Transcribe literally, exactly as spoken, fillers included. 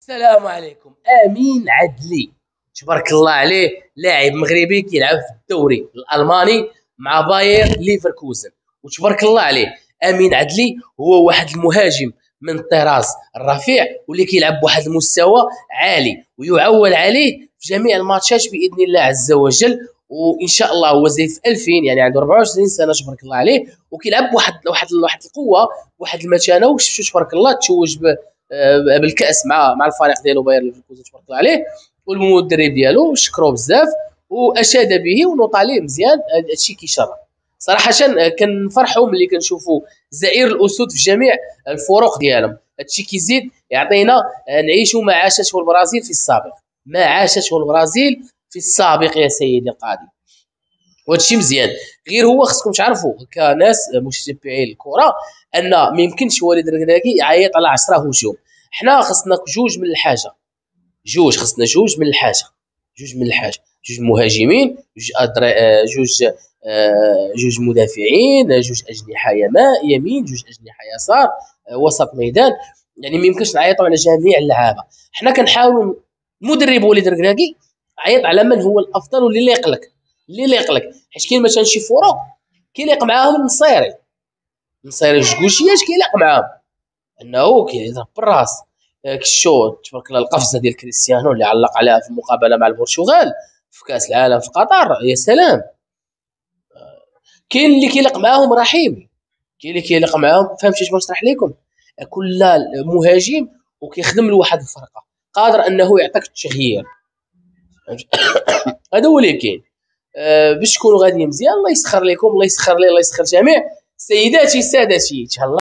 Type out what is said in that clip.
السلام عليكم. امين عدلي تبارك الله عليه، لاعب مغربي كيلعب في الدوري الالماني مع باير ليفركوزن، وتبارك الله عليه. امين عدلي هو واحد المهاجم من الطراز الرفيع، واللي كيلعب بواحد المستوى عالي ويعول عليه في جميع الماتشات باذن الله عز وجل. وان شاء الله هو زايد في ألفين، يعني عنده أربعة وعشرين سنه تبارك الله عليه، وكيلعب بواحد واحد واحد القوه، واحد المتانه. وشفتو تبارك الله تشوج آه، بالكاس مع مع الفريق ديالو باير ليفركوزن تبارك الله عليه، والمدرب ديالو شكروه بزاف واشاد به ونوط عليه مزيان. هادشي كيشرف صراحه. آه، كنفرحوا ملي كنشوفوا زئير الاسود في جميع الفروق ديالهم. هادشي كيزيد يعطينا آه، نعيشوا ما عاشته البرازيل في السابق، ما عاشته البرازيل في السابق يا سيدي القاضي. وهادشي مزيان. غير هو خصكم تعرفوا كناس مشجعين الكره ان ما يمكنش وليد الركراكي يعيط على عشرة هجوم. حنا خصنا جوج من الحاجه، جوج خصنا جوج من الحاجه، جوج من الحاجه جوج مهاجمين، جوج أدر... آه، جوج آه، جوج مدافعين، جوج اجنحه يماء يمين، جوج اجنحه يسار، آه، وسط ميدان. يعني ما يمكنش نعيطوا على جميع اللعابه. حنا كنحاولوا المدرب وليد الركراكي عيط على من هو الافضل واللي يليق لك، اللي يليق لك. حيت كاين مثلا شي فروق كيليق معاهم النصيري، النصيري جوجوشياش كيليق معاهم انه كيضرب بالراس. آه، كشوط تبارك الله القفزه ديال كريستيانو اللي علق عليها في المقابله مع البرتغال في كاس العالم في قطر، يا سلام. كاين اللي كيليق معاهم رحيمي، كاين اللي كيليق معاهم، فهمتي اش بغيت نشرح لكم؟ كل مهاجم وكيخدم لواحد الفرقه قادر انه يعطيك التغيير. هذا هو اللي كاين. أه باش تكونوا غاديين مزيان، الله يسخر لكم، الله يسخر لي، الله يسخر جميع سيداتي سادتي. تهلا.